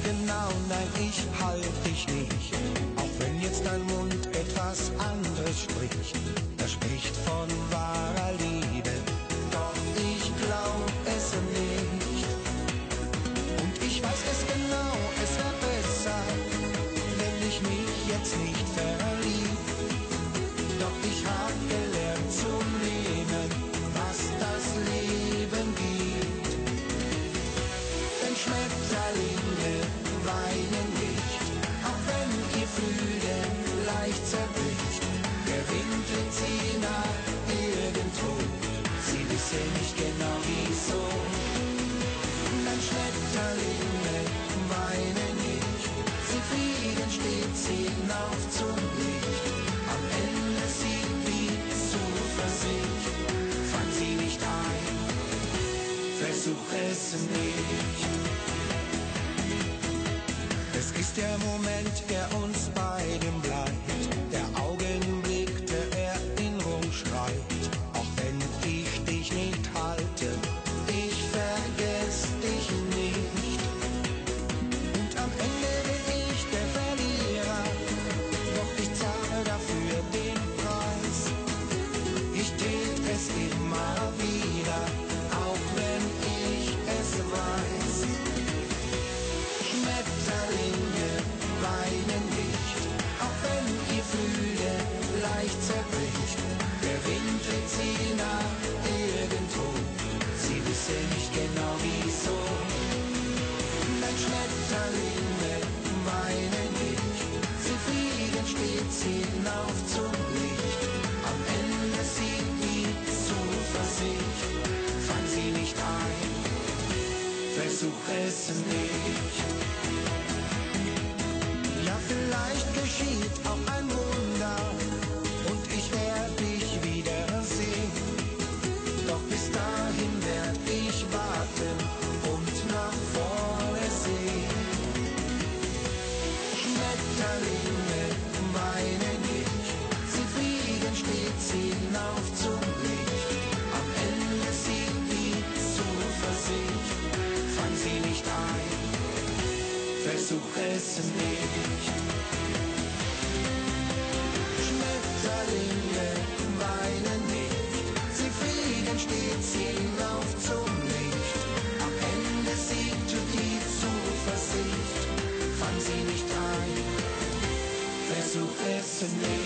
genau, nein, ich halt dich nicht. Auch wenn jetzt dein Mund etwas anderes spricht, das spricht von wahrer Liebe, doch ich glaub es nicht. Und ich weiß es genau, es wär besser, wenn ich mich jetzt nicht verlieb. Doch ich hab gelernt zu nehmen, was das Leben gibt. Denn Schmetterlinge weinen nicht, auch wenn ihr Flügel leicht zerbricht. Der Wind weht sie nach irgendwo, sie wissen nicht genau wieso. Denn Schmetterlinge weinen nicht, sie fliegen stets hinauf zum Licht. Am Ende siegt die Zuversicht, fang sie nicht ein, versuch es nicht. Es ist der Moment, der uns beiden bleibt, der Augenblick der Erinnerung schreit. Auch wenn ich dich nicht halte, ich vergess dich nicht. Und am Ende bin ich der Verlierer, doch ich zahle dafür den Preis. Ich tät es immer wieder, auch wenn ich es weiß. Schmetterlinge weinen nicht, auch wenn ihr Flügel leicht zerbricht. Der Wind weht sie nach irgendwo, sie wissen nicht genau wieso. Denn Schmetterlinge weinen nicht, sie fliegen stets hinauf zum Licht. Am Ende siegt die Zuversicht, fang sie nicht ein, versuch es nicht. Ja, vielleicht geschieht auch ein Wunder und ich werd dich wiedersehen. Doch bis dahin werd ich warten und nach vorne sehen. Schmetterlinge weinen nicht, sie fliegen stets hinauf zum Licht. Am Ende siegt die Zuversicht, fang sie nicht ein, versuch es nicht. Schmetterlinge weinen nicht, sie fliegen stets hinauf zum Licht. Am Ende siegt die Zuversicht, fang sie nicht ein, versuch es nicht.